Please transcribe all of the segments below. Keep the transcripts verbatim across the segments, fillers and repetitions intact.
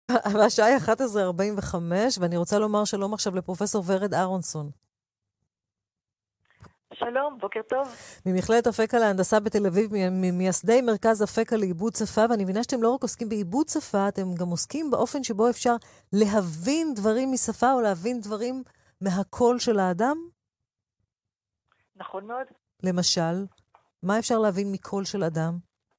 והשעה היא אחת עשרה ארבעים וחמש, ואני רוצה לומר שלום עכשיו לפרופסור ורד אהרונסון. שלום, בוקר טוב. ממכללת אפקה להנדסה בתל אביב, ממייסדי מרכז אפקה לעיבוד שפה, ואני מבינה שאתם לא רק עוסקים בעיבוד שפה, אתם גם עוסקים באופן שבו אפשר להבין דברים משפה, או להבין דברים מהקול של האדם? נכון מאוד. למשל, מה אפשר להבין מקול של אדם?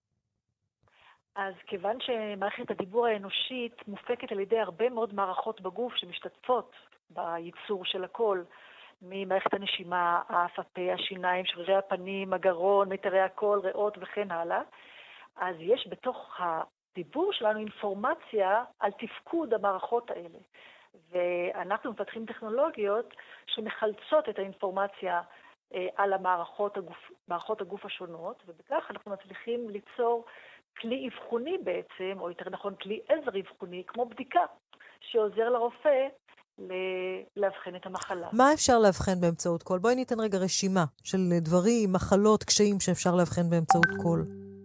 אז כיוון שמערכת הדיבור האנושית מופקת על ידי הרבה מאוד מערכות בגוף שמשתתפות בייצור של הקול, ממערכת הנשימה, האף, הפה, השיניים, שרירי הפנים, הגרון, מיתרי הקול, ריאות וכן הלאה, אז יש בתוך הדיבור שלנו אינפורמציה על תפקוד המערכות האלה. ואנחנו מפתחים טכנולוגיות שמחלצות את האינפורמציה על המערכות הגוף, מערכות הגוף השונות, ובכך אנחנו מצליחים ליצור כלי אבחוני בעצם, או יותר נכון כלי עזר אבחוני, כמו בדיקה, שעוזר לרופא לאבחן את המחלה. מה אפשר לאבחן באמצעות קול? בואי ניתן רגע רשימה של דברים, מחלות, קשיים שאפשר לאבחן באמצעות קול.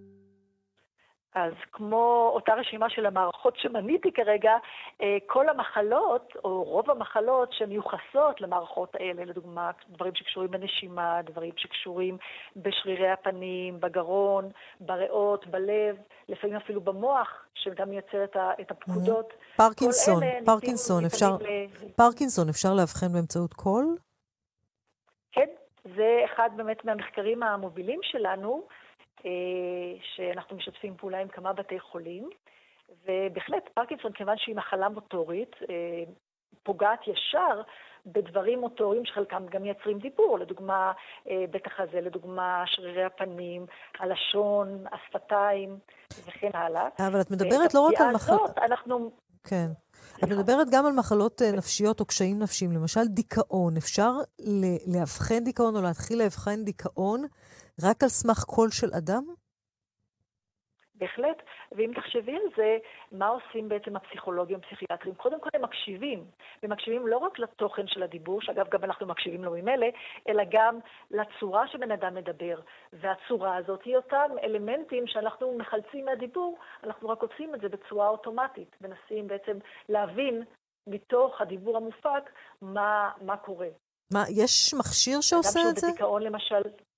אז כמו אותה רשימה של המערכות שמניתי כרגע, כל המחלות, או רוב המחלות שמיוחסות למערכות האלה, לדוגמה, דברים שקשורים בנשימה, דברים שקשורים בשרירי הפנים, בגרון, בריאות, בלב, לפעמים אפילו במוח, שגם מייצר את הפקודות. פרקינסון, פרקינסון, אפשר, פרקינסון אפשר לאבחן באמצעות קול? כן, זה אחד באמת מהמחקרים המובילים שלנו, שאנחנו משתפים פעולה עם כמה בתי חולים, ובהחלט פרקינסון, כיוון שהיא מחלה מוטורית, פוגעת ישר בדברים מוטוריים שחלקם גם מייצרים דיבור, לדוגמה בטח הזה, לדוגמה שרירי הפנים, הלשון, השפתיים וכן הלאה. אבל את מדברת לא רק על מחלות. אנחנו... כן. את מדברת גם על מחלות נפשיות או קשיים נפשיים, למשל דיכאון. אפשר לאבחן דיכאון או להתחיל לאבחן דיכאון רק על סמך קול של אדם? בהחלט, ואם תחשבי על זה, מה עושים בעצם הפסיכולוגים הפסיכיאטרים? קודם כל הם מקשיבים, ומקשיבים לא רק לתוכן של הדיבור, שאגב גם אנחנו מקשיבים לו ממילא, אלא גם לצורה שבן אדם מדבר. והצורה הזאת היא אותם אלמנטים שאנחנו מחלצים מהדיבור, אנחנו רק עושים את זה בצורה אוטומטית, מנסים בעצם להבין מתוך הדיבור המופק מה, מה קורה. מה, יש מכשיר שעושה את זה? גם בדיכאון למשל,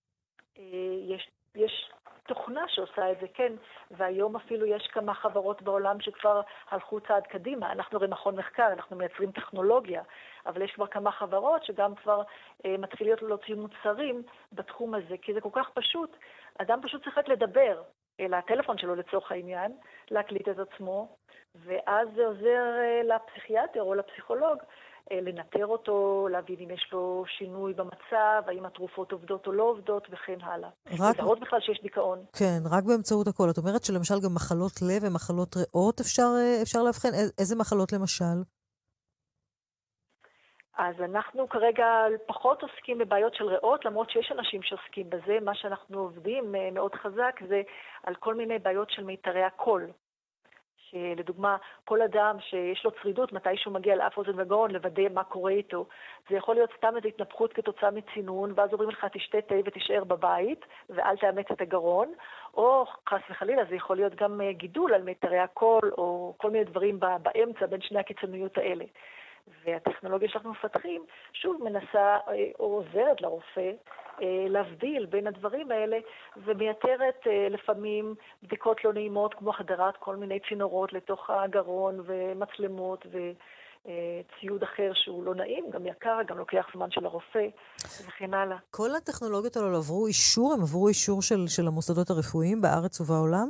יש, יש תוכנה שעושה את זה, כן, והיום אפילו יש כמה חברות בעולם שכבר הלכו צעד קדימה. אנחנו הרי מכון מחקר, אנחנו מייצרים טכנולוגיה, אבל יש כבר כמה חברות שגם כבר אה, מתחילות להוציא מוצרים בתחום הזה, כי זה כל כך פשוט. אדם פשוט צריך רק לדבר אל הטלפון שלו לצורך העניין, להקליט את עצמו, ואז זה עוזר אה, לפסיכיאטר או לפסיכולוג, לנטר אותו, להבין אם יש לו שינוי במצב, האם התרופות עובדות או לא עובדות, וכן הלאה. רק... לזהות בכלל שיש דיכאון. כן, רק באמצעות הכל. את אומרת שלמשל גם מחלות לב ומחלות ריאות אפשר, אפשר להבחן? איזה מחלות למשל? אז אנחנו כרגע פחות עוסקים בבעיות של ריאות, למרות שיש אנשים שעוסקים בזה. מה שאנחנו עובדים מאוד חזק זה על כל מיני בעיות של מיתרי הקול. שלדוגמה, כל אדם שיש לו צרידות, מתי שהוא מגיע לאף אוזן וגרון, לוודא מה קורה איתו. זה יכול להיות סתם איזו התנפחות כתוצאה מצינון, ואז אומרים לך, תשתה תה ותישאר בבית, ואל תאמץ את הגרון, או חס וחלילה, זה יכול להיות גם גידול על מיתרי הקול, או כל מיני דברים באמצע בין שני הקיצוניות האלה. והטכנולוגיה שאנחנו מפתחים, שוב מנסה או עוזרת לרופא להבדיל בין הדברים האלה, ומייתרת לפעמים בדיקות לא נעימות, כמו החדרת כל מיני צינורות לתוך הגרון ומצלמות וציוד אחר שהוא לא נעים, גם יקר, גם לוקח זמן של הרופא וכן הלאה. כל הטכנולוגיות האלה עברו אישור? הם עברו אישור של, של המוסדות הרפואיים בארץ ובעולם?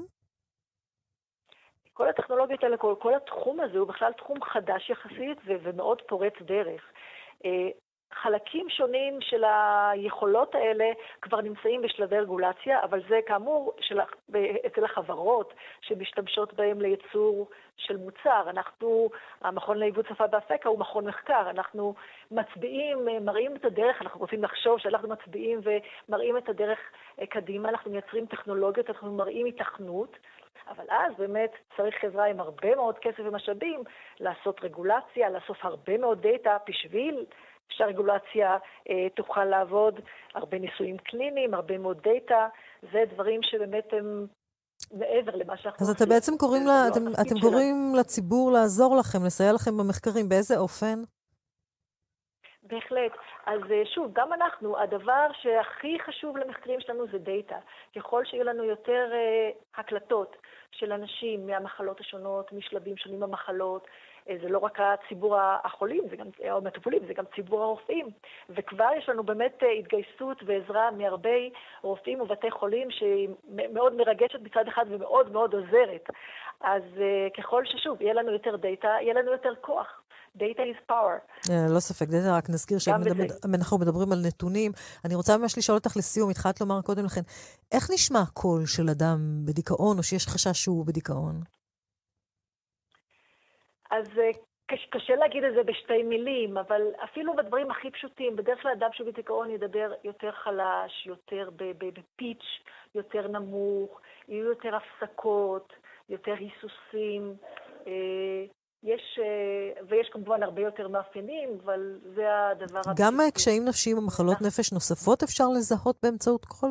כל הטכנולוגיות האלה, כל, כל התחום הזה הוא בכלל תחום חדש יחסית ו- ומאוד פורץ דרך. חלקים שונים של היכולות האלה כבר נמצאים בשלבי רגולציה, אבל זה כאמור של, אצל החברות שמשתמשות בהם לייצור של מוצר. אנחנו, המכון לעיבוד שפה באפקה הוא מכון מחקר, אנחנו מצביעים, מראים את הדרך, אנחנו רוצים לחשוב שאנחנו מצביעים ומראים את הדרך קדימה, אנחנו מייצרים טכנולוגיות, אנחנו מראים התכנות, אבל אז באמת צריך חברה עם הרבה מאוד כסף ומשאבים לעשות רגולציה, לאסוף הרבה מאוד דאטה בשביל שהרגולציה אה, תוכל לעבוד, הרבה ניסויים קליניים, הרבה מאוד דאטה, זה דברים שבאמת הם מעבר למה שאנחנו אז עושים. אתם בעצם קוראים, זה לה, לא אתם, התפקיד אתם שלנו. קוראים לציבור לעזור לכם, לסייע לכם במחקרים. באיזה אופן? בהחלט. אז אה, שוב, גם אנחנו, הדבר שהכי חשוב למחקרים שלנו זה דאטה. ככל שיהיו לנו יותר אה, הקלטות של אנשים מהמחלות השונות, משלבים שונים במחלות, אה, זה לא רק הציבור החולים, זה גם, או המטופלים, זה גם ציבור הרופאים. וכבר יש לנו באמת אה, התגייסות ועזרה מהרבה רופאים ובתי חולים שהיא מאוד מרגשת מצד אחד ומאוד מאוד עוזרת. אז אה, ככל ששוב, יהיה לנו יותר דאטה, יהיה לנו יותר כוח. Data is power. אה, לא ספק, דאטה, רק נזכיר גם בזה. שאנחנו מדברים על נתונים. אני רוצה ממש לשאול אותך לסיום, התחלת לומר קודם לכן, איך נשמע קול של אדם בדיכאון, או שיש חשש שהוא בדיכאון? אז אה, קש, קשה להגיד את זה בשתי מילים, אבל אפילו בדברים הכי פשוטים, בדרך כלל אדם שהוא בדיכאון ידבר יותר חלש, יותר בפיץ' יותר נמוך, יהיו יותר הפסקות, יותר היסוסים, אה, יש, ויש כמובן הרבה יותר מאפיינים, אבל זה הדבר הבסיסי. גם קשיים נפשיים ומחלות נפש נוספות אפשר לזהות באמצעות קול?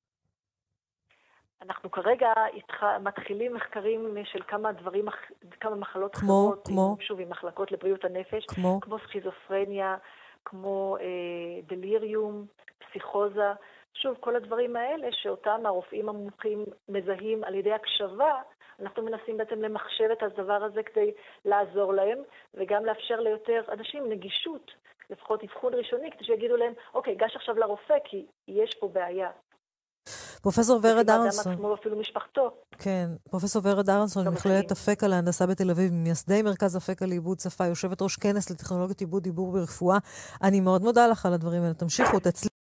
אנחנו כרגע איתך, מתחילים מחקרים של כמה דברים, כמה מחלות כמו, אחרות, כמו? שוב, עם מחלקות לבריאות הנפש, כמו? כמו סכיזופרניה, כמו אה, דליריום, פסיכוזה, שוב, כל הדברים האלה שאותם הרופאים המומחים מזהים על ידי הקשבה, אנחנו מנסים בעצם למחשב את הדבר הזה כדי לעזור להם, וגם לאפשר ליותר אנשים נגישות, לפחות אבחון ראשוני, כדי שיגידו להם, אוקיי, גש עכשיו לרופא, כי יש פה בעיה. פרופסור ורד אהרונסון. אדם עצמו אפילו משפחתו. כן, פרופסור ורד אהרונסון, מכללת אפקה להנדסה בתל אביב, מייסדי מרכז אפקה לעיבוד שפה, יושבת ראש כנס לטכנולוגיות עיבוד דיבור ברפואה. אני מאוד מודה לך על הדברים האלה. תמשיכו, תצליחו.